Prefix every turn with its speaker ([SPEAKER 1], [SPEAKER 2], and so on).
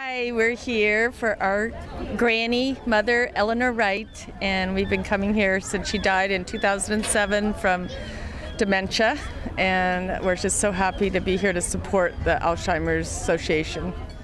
[SPEAKER 1] Hi, we're here for our granny mother, Eleanor Wright, and we've been coming here since she died in 2007 from dementia, and we're just so happy to be here to support the Alzheimer's Association.